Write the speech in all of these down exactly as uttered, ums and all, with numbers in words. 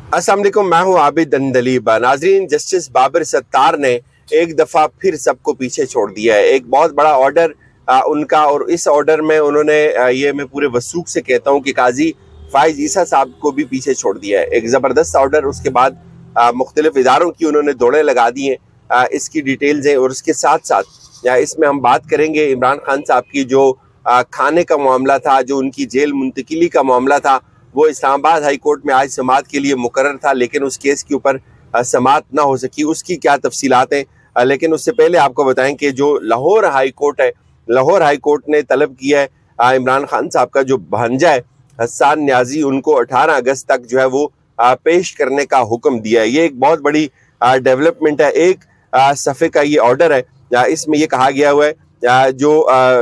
अस्सलाम वालेकुम, मैं हूं आबिद अंदलीब। नाजरीन, जस्टिस बाबर सत्तार ने एक दफ़ा फिर सबको पीछे छोड़ दिया है। एक बहुत बड़ा ऑर्डर आ, उनका, और इस ऑर्डर में उन्होंने आ, ये मैं पूरे वसूख से कहता हूं कि काजी फाइज ईसा साहब को भी पीछे छोड़ दिया है। एक ज़बरदस्त ऑर्डर, उसके बाद मुख्तलिफ इदारों की उन्होंने दौड़े लगा दी हैं। इसकी डिटेल्स हैं, और उसके साथ साथ या इसमें हम बात करेंगे इमरान खान साहब की जो आ, खाने का मामला था, जो उनकी जेल मुंतकिली का मामला था, वो इस्लामाबाद हाई कोर्ट में आज समाअत के लिए मुकर्रर था, लेकिन उस केस के ऊपर समाअत ना हो सकी। उसकी क्या तफसीलात हैं, लेकिन उससे पहले आपको बताएं कि जो लाहौर हाई कोर्ट है, लाहौर हाई कोर्ट ने तलब किया है इमरान खान साहब का जो भांजा है हसन न्याजी, उनको अठारह अगस्त तक जो है वो पेश करने का हुक्म दिया है। ये एक बहुत बड़ी डेवलपमेंट है। एक सफ़े का ये ऑर्डर है, इसमें ये कहा गया हुआ है जो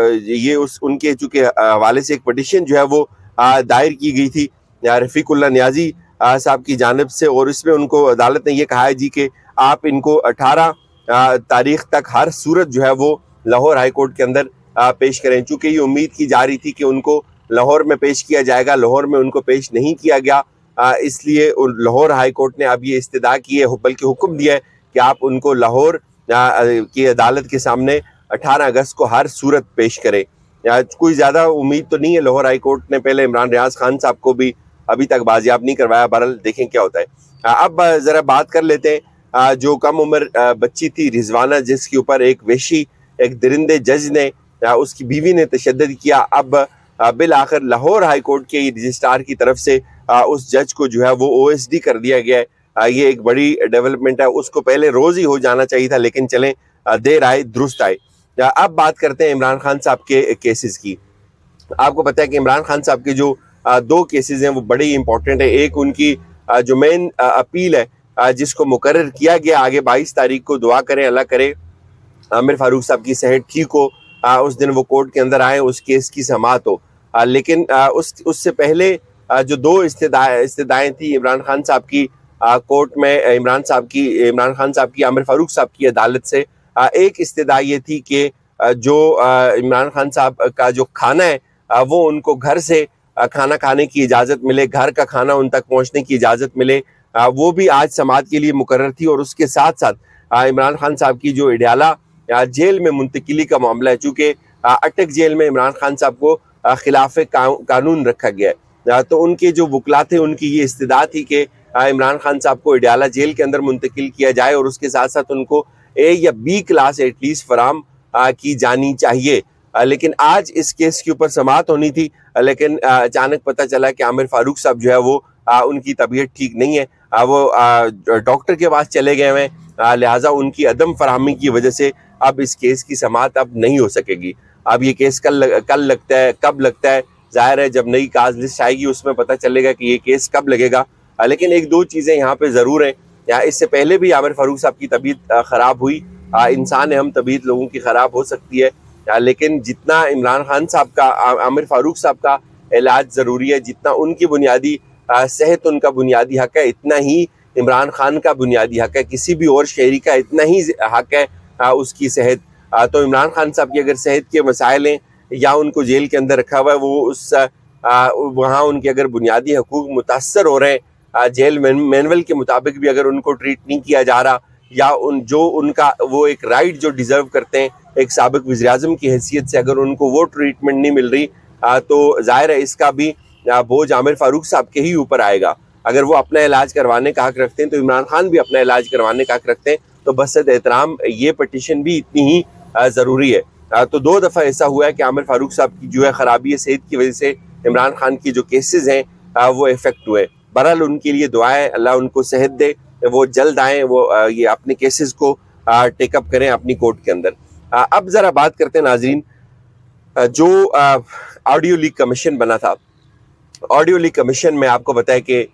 ये उस उनके चूँकि हवाले से एक पटिशन जो है वो दायर की गई थी रफ़ीकुल्लाह न्याजी साहब की जानिब से, और इसमें उनको अदालत ने यह कहा है जी कि आप इनको अठारह तारीख तक हर सूरत जो है वो लाहौर हाई कोर्ट के अंदर पेश करें। चूँकि ये उम्मीद की जा रही थी कि उनको लाहौर में पेश किया जाएगा, लाहौर में उनको पेश नहीं किया गया, इसलिए लाहौर हाई कोर्ट ने अब ये इस्तदा की है, बल्कि हुक्म दिया है कि आप उनको लाहौर की अदालत के सामने अठारह अगस्त को हर सूरत पेश करें। कोई ज़्यादा उम्मीद तो नहीं है। लाहौर हाई कोर्ट ने पहले इमरान रियाज खान साहब को भी अभी तक बाजियाब नहीं करवाया। बहरहाल देखें क्या होता है। अब ज़रा बात कर लेते हैं जो कम उम्र बच्ची थी रिजवाना, जिसके ऊपर एक वेशी, एक दरिंदे जज ने, उसकी बीवी ने तशद्दुद किया। अब बिल आखिर लाहौर हाई कोर्ट के रजिस्ट्रार की तरफ से उस जज को जो है वो ओ एस डी कर दिया गया है। ये एक बड़ी डेवलपमेंट है। उसको पहले रोज़ ही हो जाना चाहिए था, लेकिन चलें देर आए दुरुस्त आए। अब बात करते हैं इमरान खान साहब के केसेस की। आपको पता है कि इमरान खान साहब के जो दो केसेस हैं वो बड़े ही इंपॉर्टेंट है। एक उनकी जो मेन अपील है जिसको मुकर्रर किया गया आगे बाईस तारीख को, दुआ करें अल्लाह करे आमिर फारूक साहब की सेहत ठीक हो, उस दिन वो कोर्ट के अंदर आए, उस केस की समाअत हो। लेकिन उस उससे पहले जो दो इस्तदाएं इस्तदाएं थी इमरान खान साहब की कोर्ट में, इमरान साहब की इमरान खान साहब की आमिर फारूक साहब की अदालत से, एक इस्तदा ये थी कि जो इमरान खान साहब का जो खाना है वो उनको घर से खाना खाने की इजाज़त मिले, घर का खाना उन तक पहुंचने की इजाज़त मिले। वो भी आज समाअत के लिए मुकर्रर थी। और उसके साथ साथ इमरान खान साहब की जो इडियाला जेल में मुंतकिली का मामला है, चूँकि अटक जेल में इमरान खान साहब को खिलाफ कानून रखा गया है, तो उनके जो वकला थे उनकी ये इस्तदा थी कि इमरान खान साहब को इडियाला जेल के अंदर मुंतकिल किया जाए, और उसके साथ साथ उनको ए या बी क्लास एटलीस्ट फराम की जानी चाहिए। आ, लेकिन आज इस केस के ऊपर समाअत होनी थी, लेकिन अचानक पता चला कि आमिर फारूक साहब जो है वो आ, उनकी तबीयत ठीक नहीं है, आ, वो डॉक्टर के पास चले गए हैं, लिहाजा उनकी अदम फराहमी की वजह से अब इस केस की समाअत अब नहीं हो सकेगी। अब ये केस कल लग, कल लगता है, कब लगता है जाहिर है जब नई काज लिस्ट आएगी उसमें पता चलेगा कि ये केस कब लगेगा। आ, लेकिन एक दो चीज़ें यहाँ पे ज़रूर हैं। या इससे पहले भी आमिर फारूक साहब की तबीयत ख़राब हुई, इंसान है हम, तबीयत लोगों की ख़राब हो सकती है, आ, लेकिन जितना इमरान खान साहब का, आमिर फारूक साहब का इलाज ज़रूरी है, जितना उनकी बुनियादी सेहत उनका बुनियादी हक़ है, इतना ही इमरान खान का बुनियादी हक़ है, किसी भी और शहरी का इतना ही हक़ है आ, उसकी सेहत। तो इमरान खान साहब की अगर सेहत के मसाइल हैं या उनको जेल के अंदर रखा हुआ है, वो उस वहाँ उनके अगर बुनियादी हकूक़ मुतासर हो रहे हैं, जेल मैनुअल के मुताबिक भी अगर उनको ट्रीट नहीं किया जा रहा, या उन जो उनका वो एक राइट जो डिज़र्व करते हैं एक साबिक वज़ीर-ए-आज़म की हैसियत से, अगर उनको वो ट्रीटमेंट नहीं मिल रही, तो ज़ाहिर है इसका भी बोझ आमिर फारूक साहब के ही ऊपर आएगा। अगर वो अपना इलाज करवाने का हक़ रखते हैं तो इमरान खान भी अपना इलाज करवाने का हक़ रखते हैं, तो बसत एहतराम ये पटिशन भी इतनी ही ज़रूरी है। तो दो दफ़ा ऐसा हुआ है कि आमिर फारूक साहब की जो है ख़राबी सेहत की वजह से इमरान खान की जो केसेस हैं वो इफेक्ट हुए। बहरहाल उनके लिए दुआएं, अल्लाह उनको सेहत दे, वो जल्द आएँ, वो ये अपने केसेस को टेकअप करें अपनी कोर्ट के अंदर। अब ज़रा बात करते हैं नाजरीन, जो ऑडियो लीक कमीशन बना था, ऑडियो लीक कमीशन में आपको पता है कि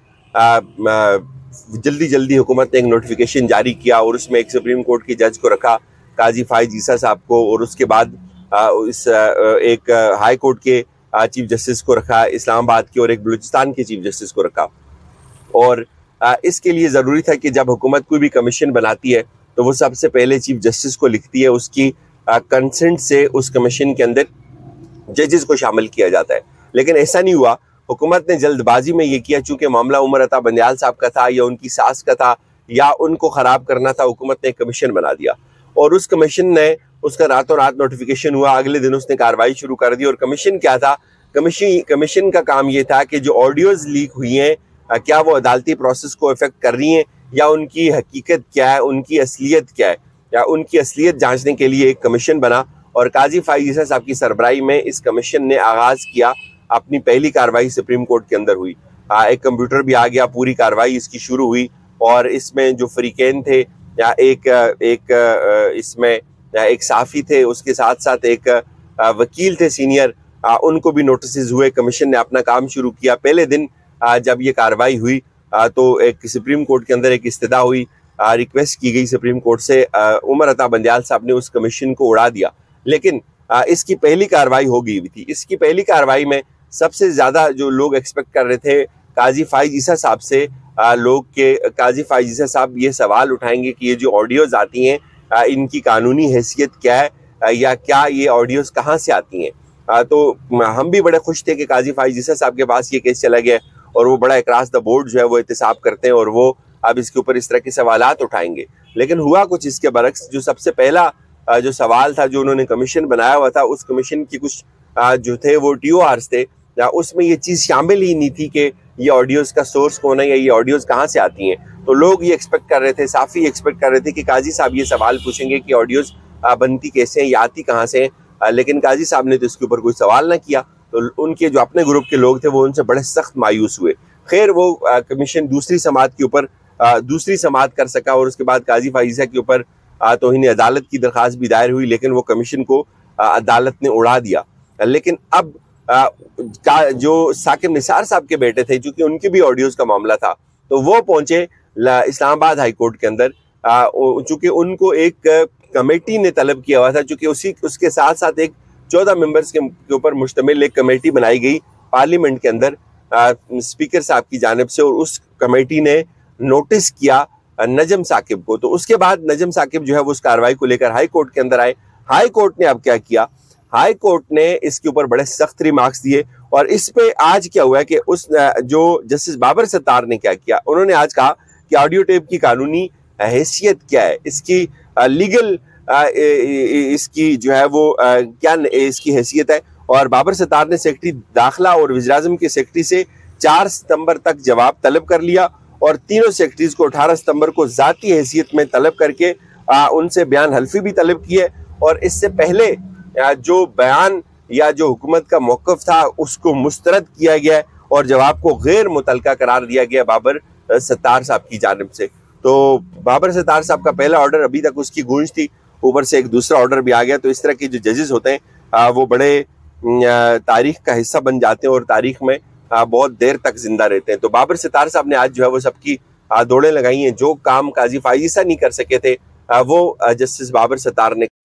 जल्दी जल्दी हुकूमत ने एक नोटिफिकेशन जारी किया, और उसमें एक सुप्रीम कोर्ट के जज को रखा, काजी फाइज ईसा साहब को, और उसके बाद इस एक हाई कोर्ट के चीफ जस्टिस को रखा इस्लामाबाद के, और एक बलूचिस्तान के चीफ जस्टिस को रखा। और इसके लिए ज़रूरी था कि जब हुकूमत कोई भी कमीशन बनाती है तो वो सबसे पहले चीफ जस्टिस को लिखती है, उसकी कंसेंट से उस कमीशन के अंदर जजेस को शामिल किया जाता है। लेकिन ऐसा नहीं हुआ, हुकूमत ने जल्दबाजी में ये किया, चूंकि मामला उमर अता बंदियाल साहब का था या उनकी सास का था या उनको खराब करना था, हुकूमत ने एक कमीशन बना दिया और उस कमीशन ने उसका रातों रात नोटिफिकेशन हुआ, अगले दिन उसने कार्रवाई शुरू कर दी। और कमीशन क्या था? कमीशन कमीशन का काम ये था कि जो ऑडियोज लीक हुई हैं क्या वो अदालती प्रोसेस को इफेक्ट कर रही हैं या उनकी हकीकत क्या है, उनकी असलियत क्या है, या उनकी असलियत जांचने के लिए एक कमीशन बना। और काजी फाइज ईसा साहब की सरबराही में इस कमीशन ने आगाज किया, अपनी पहली कार्रवाई सुप्रीम कोर्ट के अंदर हुई। आ, एक कंप्यूटर भी आ गया, पूरी कार्रवाई इसकी शुरू हुई और इसमें जो फरीकैन थे या एक एक इसमें एक साफ़ी थे, उसके साथ साथ एक वकील थे सीनियर, उनको भी नोटिस हुए। कमीशन ने अपना काम शुरू किया। पहले दिन जब ये कार्रवाई हुई तो एक सुप्रीम कोर्ट के अंदर एक इस्तदा हुई, रिक्वेस्ट की गई सुप्रीम कोर्ट से, उमर अता बंदियाल साहब ने उस कमीशन को उड़ा दिया। लेकिन इसकी पहली कार्रवाई हो गई हुई थी। इसकी पहली कार्रवाई में सबसे ज़्यादा जो लोग एक्सपेक्ट कर रहे थे काजी फाइज ईसा साहब से, लोग के काजी फाइज ईसा साहब ये सवाल उठाएंगे कि ये जो ऑडियोज़ आती हैं इनकी कानूनी हैसियत क्या है या क्या ये ऑडियोज़ कहाँ से आती हैं। तो हम भी बड़े खुश थे कि काजी फाइज ईसा साहब के पास ये केस चला गया और वो बड़ा अक्रॉस द बोर्ड जो है वो एहतसाब करते हैं और वो अब इसके ऊपर इस तरह के सवालात उठाएंगे। लेकिन हुआ कुछ इसके बरक्स। जो सबसे पहला जो सवाल था, जो उन्होंने कमीशन बनाया हुआ था, उस कमीशन की कुछ जो थे वो टी ओ आर्स थे, उसमें ये चीज़ शामिल ही नहीं थी कि ये ऑडियोज़ का सोर्स कौन है या ये ऑडियोज़ कहाँ से आती हैं। तो लोग ये एक्सपेक्ट कर रहे थे, साफ़ी एक्सपेक्ट कर रहे थे कि काजी साहब ये सवाल पूछेंगे कि ऑडियोज़ बनती कैसे हैं या आती कहाँ से हैं। लेकिन काजी साहब ने तो इसके ऊपर कोई सवाल ना किया। तो उनके जो अपने ग्रुप के लोग थे वो उनसे बड़े सख्त मायूस हुए। खैर वो कमीशन दूसरी समात के ऊपर दूसरी समात कर सका और उसके बाद काजी फाइज ईसा के ऊपर तौहीन अदालत की दरख्वास्त भी दायर हुई, लेकिन वो कमीशन को अदालत ने उड़ा दिया। लेकिन अब आ, का जो साकिब निसार साहब के बेटे थे, चूंकि उनकी भी ऑडियोज़ का मामला था, तो वो पहुंचे इस्लामाबाद हाई कोर्ट के अंदर। चूंकि उनको एक कमेटी ने तलब किया हुआ था, चूंकि उसी उसके साथ साथ एक चौदह मेंबर्स के ऊपर मुश्तमिल एक कमेटी बनाई गई पार्लियामेंट के अंदर स्पीकर साहब की जानिब से, और उस कमेटी ने नोटिस किया नजम साकिब को। तो उसके बाद नजम साकिब जो है वो उस कार्रवाई को लेकर हाई कोर्ट के अंदर आए। हाई कोर्ट ने अब क्या किया? हाई कोर्ट ने इसके ऊपर बड़े सख्त रिमार्क्स दिए और इस पे आज क्या हुआ है कि उस जो जस्टिस बाबर सत्तार ने क्या किया, उन्होंने आज कहा कि ऑडियो टेप की कानूनी हैसियत क्या है, इसकी लीगल इसकी जो है वो क्या इसकी हैसियत है। और बाबर सत्तार ने सेक्रेटरी दाखिला और वज़ीर आज़म के सेक्रेटरी से चार सितंबर तक जवाब तलब कर लिया और तीनों सेक्रेटरीज को अठारह सितंबर को ज़ाती हैसियत में तलब करके आ, उनसे बयान हल्फी भी तलब किए। और इससे पहले जो बयान या जो हुकूमत का मौक़िफ़ था उसको मुस्तरद किया गया और जवाब को गैर मुतलका करार दिया गया बाबर सत्तार साहब की जानिब से। तो बाबर सत्तार साहब का पहला ऑर्डर, अभी तक उसकी गूंज थी, ऊपर से एक दूसरा ऑर्डर भी आ गया। तो इस तरह के जो जजेस होते हैं वो बड़े तारीख का हिस्सा बन जाते हैं और तारीख में बहुत देर तक जिंदा रहते हैं। तो बाबर सत्तार साहब ने आज जो है वो सबकी दौड़ें लगाई हैं। जो काम काजी फाइज ईसा नहीं कर सके थे वो जस्टिस बाबर सत्तार ने।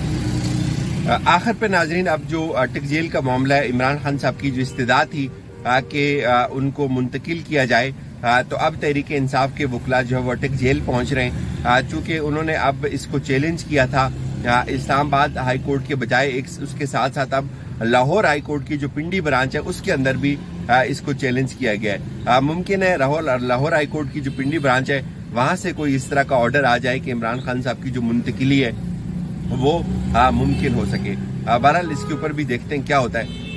आखिर पे नाजरीन, अब जो अटक जेल का मामला है, इमरान खान साहब की जो इस्तदा थी कि उनको मुंतकिल किया जाए, तो अब तहरीक इंसाफ के वकला जो है वो अटक जेल पहुंच रहे हैं। चूँकि उन्होंने अब इसको चैलेंज किया था इस्लामाबाद हाई कोर्ट के बजाय, एक उसके साथ साथ अब लाहौर हाई कोर्ट की जो पिंडी ब्रांच है उसके अंदर भी इसको चैलेंज किया गया है। मुमकिन है लाहौर लाहौर हाई कोर्ट की जो पिंडी ब्रांच है वहां से कोई इस तरह का ऑर्डर आ जाए कि इमरान खान साहब की जो मुंतकिली है वो मुमकिन हो सके। बहरहाल इसके ऊपर भी देखते हैं क्या होता है।